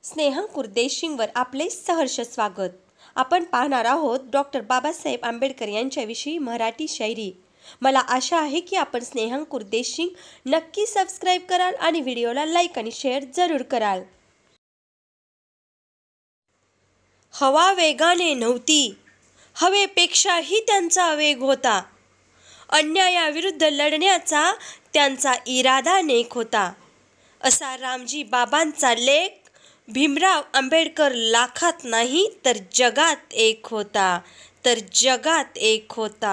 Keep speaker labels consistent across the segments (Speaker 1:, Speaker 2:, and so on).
Speaker 1: स्नेहांकुर देशिंगवर आपले सहर्ष स्वागत। आपण पाहणार आहोत डॉक्टर बाबासाहेब आंबेडकर यांच्याविषयी मराठी शायरी। मला आशा आहे की आपण स्नेहांकुर देशिंग नक्की सबस्क्राइब कराल आणि व्हिडिओला लाईक आणि शेअर जरूर कराल। हवा वेगाने नव्हती, हवेपेक्षाही त्यांचा वेग होता। अन्यायाविरुद्ध लढण्याचा त्यांचा इरादा नेक होता। असा रामजी बाबांचा लेख भीमराव आंबेडकर लाखात नाही तर जगात एक होता, तर जगात एक होता।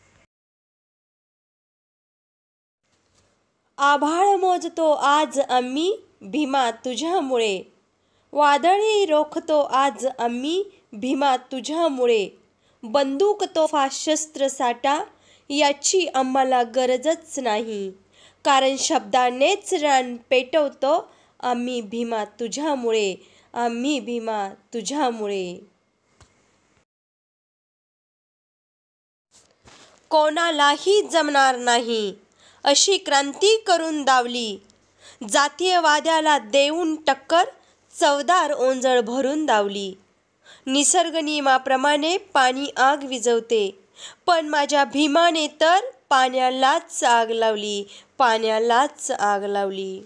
Speaker 1: आभाळ मोजतो आज आम्ही भीमा तुझ्यामुळे, वादळी रोखतो आज आम्ही भीमा तुझ्यामुळे। बंदूक तोफा शस्त्र साठा याची आम्हाला गरजच नाही, कारण शब्दानेच रान पेटवतो आम्ही भीमा तुझ्यामुळे, आम्ही भीमा तुझ्यामुळे। कोणालाही जमणार नाही अशी क्रांती करून दावली, जातीयवाद्याला देऊन टक्कर चवदार ओंजळ भरून दावली। निसर्ग नियमाप्रमाणे पाणी आग विझवते, पण माझ्या भीमाने तर पाण्यालाच आग लावली, पाण्यालाच आग लावली।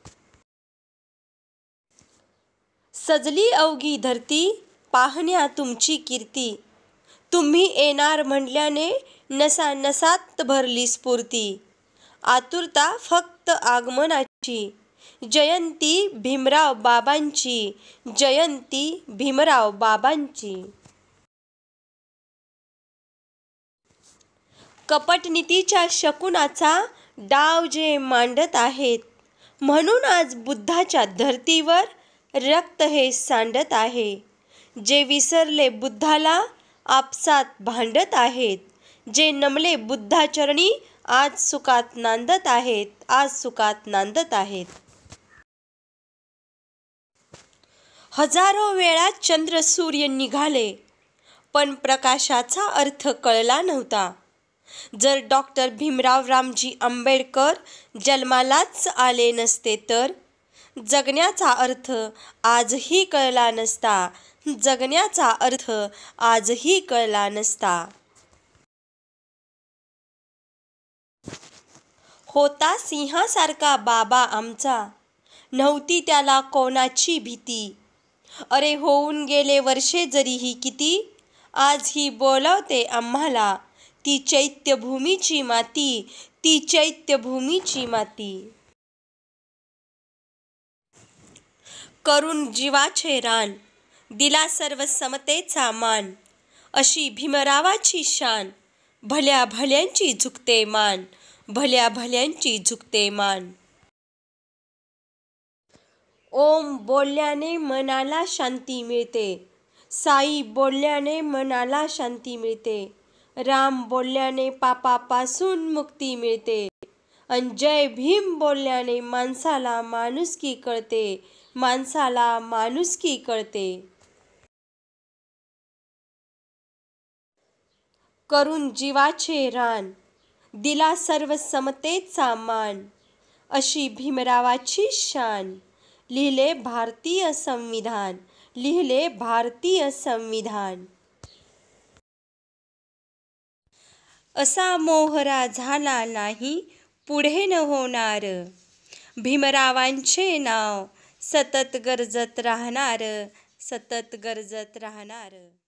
Speaker 1: सजली अवघी धरती पाहण्या तुमची कीर्ती, तुम्ही येणार म्हटल्याने नसा नसात भरली स्फूर्ती। आतुरता फक्त आगमनाची, जयंती भीमराव बाबांची, जयंती भीमराव बाबांची। कपटनीतीच्या शकुनाचा डाव जे मांडत आहेत, म्हणून आज बुद्धाच्या धर्तीवर रक्त हे सांडत आहे। जे विसरले बुद्धाला आपसात भांडत आहेत, जे नमले बुद्धाचरणी आज सुखात नांदत आहेत, आज सुखात नांदत आहेत। हजारो वेळा चंद्र सूर्य निघाले, पण प्रकाशाचा अर्थ कळला नव्हता। जर डॉक्टर भीमराव रामजी आंबेडकर जन्मालाच आले नसते तर जगण्याचा अर्थ आजही कळला नसता, जगण्याचा अर्थ आजही कळला नसता। होता सिंहासारखा बाबा आमचा, नव्हती त्याला कोणाची भीती। अरे होऊन गेले वर्षे जरीही किती, आजही बोलावते आम्हाला ती चैत्यभूमीची माती, ती चैत्यभूमीची माती। करून जीवाचे रान दिला सर्व समतेचा मान, अशी भीमरावाची शान, भल्या भल्यांची झुकते मान, भल्या भल्यांची झुकते मान। ओम बोलल्याने मनाला शांती मिळते, साई बोलल्याने मनाला शांती मिळते, राम बोलल्याने पापापासून मुक्ती मिळते, अन जय भीम बोलल्याने माणसाला माणुसकी कळते, माणसाला माणुसकी कळते। करून जीवाचे रान दिला सर्व समतेचा मान, अशी भीमरावाची शान, लिहिले भारतीय संविधान, लिहिले भारतीय संविधान। असा मोहरा झाला नाही पुढे न होणार, भीमरावांचे नाव सतत गर्जत राहणार, सतत गर्जत राहणार।